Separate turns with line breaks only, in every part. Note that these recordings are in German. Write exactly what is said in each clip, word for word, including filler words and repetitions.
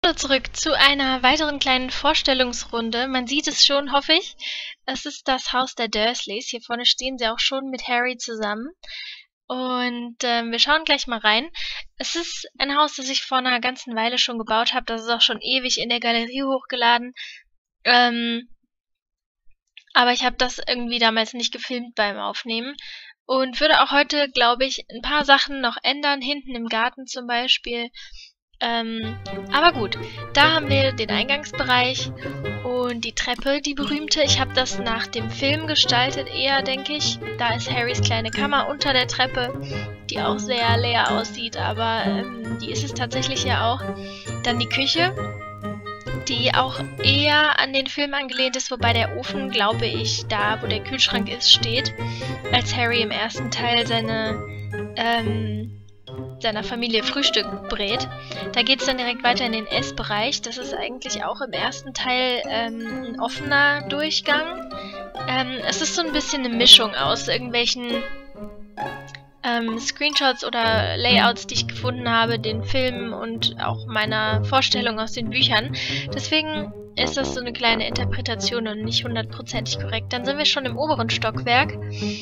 Hallo zurück zu einer weiteren kleinen Vorstellungsrunde. Man sieht es schon, hoffe ich. Es ist das Haus der Dursleys. Hier vorne stehen sie auch schon mit Harry zusammen. Und ähm, wir schauen gleich mal rein. Es ist ein Haus, das ich vor einer ganzen Weile schon gebaut habe. Das ist auch schon ewig in der Galerie hochgeladen. Ähm, aber ich habe das irgendwie damals nicht gefilmt beim Aufnehmen. Und würde auch heute, glaube ich, ein paar Sachen noch ändern. Hinten im Garten zum Beispiel. Ähm, aber gut, da haben wir den Eingangsbereich und die Treppe, die berühmte. Ich habe das nach dem Film gestaltet eher, denke ich. Da ist Harrys kleine Kammer unter der Treppe, die auch sehr leer aussieht, aber ähm, die ist es tatsächlich ja auch. Dann die Küche, die auch eher an den Film angelehnt ist, wobei der Ofen, glaube ich, da wo der Kühlschrank ist, steht, als Harry im ersten Teil seine ähm, seiner Familie Frühstück brät. Da geht es dann direkt weiter in den Essbereich. Das ist eigentlich auch im ersten Teil ähm, ein offener Durchgang. Ähm, es ist so ein bisschen eine Mischung aus irgendwelchen ähm, Screenshots oder Layouts, die ich gefunden habe, den Filmen und auch meiner Vorstellung aus den Büchern. Deswegen ist das so eine kleine Interpretation und nicht hundertprozentig korrekt. Dann sind wir schon im oberen Stockwerk.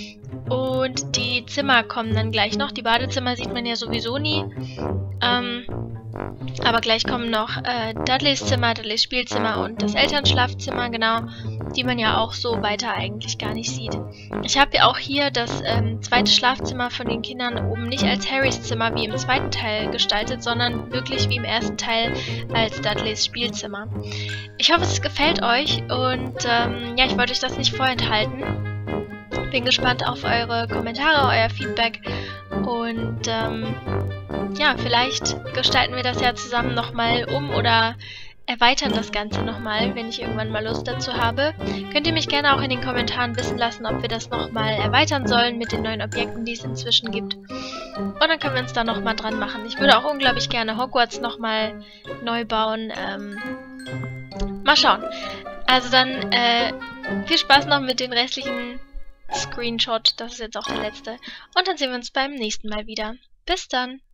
Und die Zimmer kommen dann gleich noch. Die Badezimmer sieht man ja sowieso nie. Ähm, aber gleich kommen noch äh, Dudleys Zimmer, Dudleys Spielzimmer und das Elternschlafzimmer, genau, die man ja auch so weiter eigentlich gar nicht sieht. Ich habe ja auch hier das ähm, zweite Schlafzimmer von den Kindern oben nicht als Harrys Zimmer wie im zweiten Teil gestaltet, sondern wirklich wie im ersten Teil als Dudleys Spielzimmer. Ich hoffe, es gefällt euch und ähm, ja, ich wollte euch das nicht vorenthalten. Bin gespannt auf eure Kommentare, euer Feedback und ähm, ja, vielleicht gestalten wir das ja zusammen nochmal um oder erweitern das Ganze nochmal, wenn ich irgendwann mal Lust dazu habe. Könnt ihr mich gerne auch in den Kommentaren wissen lassen, ob wir das nochmal erweitern sollen mit den neuen Objekten, die es inzwischen gibt. Und dann können wir uns da nochmal dran machen. Ich würde auch unglaublich gerne Hogwarts nochmal neu bauen. Ähm, mal schauen. Also dann äh, viel Spaß noch mit den restlichen Screenshot, das ist jetzt auch der letzte. Und dann sehen wir uns beim nächsten Mal wieder. Bis dann!